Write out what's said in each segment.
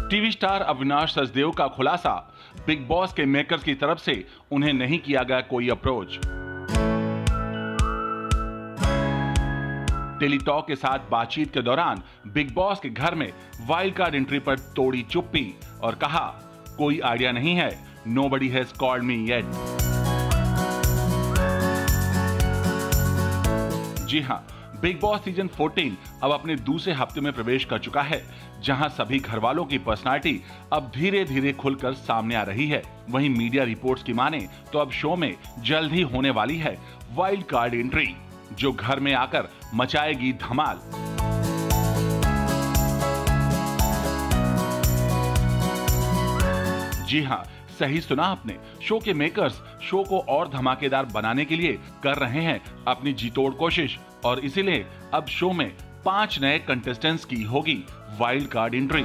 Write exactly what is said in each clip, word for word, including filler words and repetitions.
TV star Avinash Sachdev का खुलासा, big boss के मेकर्स की तरफ से उन्हें नहीं किया गया कोई अप्रोच। टेली टॉक के साथ बातचीत के दौरान बिग बॉस के घर में वाइल्ड कार्ड एंट्री पर तोड़ी चुप्पी और कहा, कोई आइडिया नहीं है, nobody has called me yet. जी हां, बिग बॉस सीजन चौदह अब अपने दूसरे हफ्ते में प्रवेश कर चुका है, जहां सभी घरवालों की पर्सनालिटी अब धीरे धीरे खुलकर सामने आ रही है। वहीं मीडिया रिपोर्ट्स की माने तो अब शो में जल्द ही होने वाली है वाइल्ड कार्ड एंट्री, जो घर में आकर मचाएगी धमाल। जी हां, सही सुना आपने, शो के मेकर्स शो को और धमाकेदार बनाने के लिए कर रहे हैं अपनी जी तोड़ कोशिश, और इसीलिए अब शो में पांच नए कंटेस्टेंट्स की होगी वाइल्ड कार्ड एंट्री।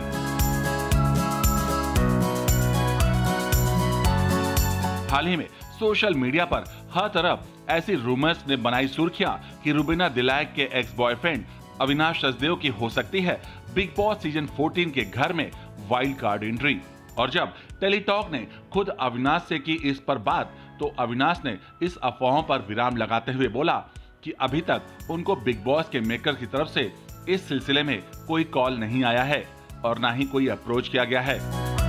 हाल ही में सोशल मीडिया पर हर तरफ ऐसी रूमर्स ने बनाई सुर्खियां कि रुबीना दिलैक के एक्स बॉयफ्रेंड अविनाश सचदेव की हो सकती है बिग बॉस सीजन चौदह के घर में वाइल्ड कार्ड एंट्री। और जब टेली टॉक ने खुद अविनाश से की इस पर बात, तो अविनाश ने इस अफवाहों पर विराम लगाते हुए बोला कि अभी तक उनको बिग बॉस के मेकर की तरफ से इस सिलसिले में कोई कॉल नहीं आया है और ना ही कोई अप्रोच किया गया है।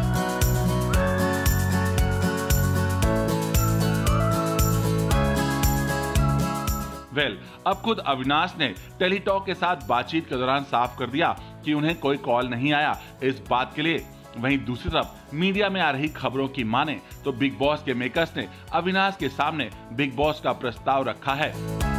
वेल, अब खुद अविनाश ने टेली टॉक के साथ बातचीत के दौरान साफ कर दिया कि उन्हें कोई कॉल नहीं आया इस बात के लिए। वहीं दूसरी तरफ मीडिया में आ रही खबरों की माने तो बिग बॉस के मेकर्स ने अविनाश के सामने बिग बॉस का प्रस्ताव रखा है।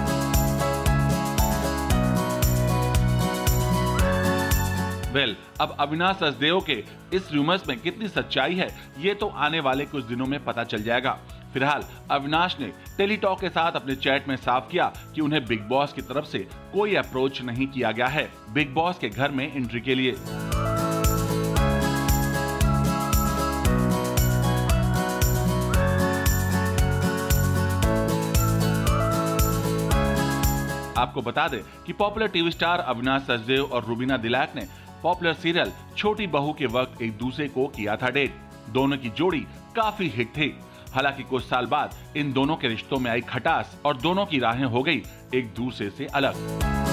वेल, अब अविनाश सचदेव के इस रूमर्स में कितनी सच्चाई है, ये तो आने वाले कुछ दिनों में पता चल जाएगा। फिलहाल अविनाश ने टेली टॉक के साथ अपने चैट में साफ किया कि उन्हें बिग बॉस की तरफ से कोई अप्रोच नहीं किया गया है बिग बॉस के घर में एंट्री के लिए। आपको बता दें कि popular TV star Avinash Sachdev और रुबीना दिलैक ने पॉपुलर सीरियल छोटी बहू के वक्त एक दूसरे को किया था डेट। दोनों की जोड़ी काफी हिट थी। हालांकि कुछ साल बाद इन दोनों के रिश्तों में आई खटास और दोनों की राहें हो गई एक दूसरे से अलग।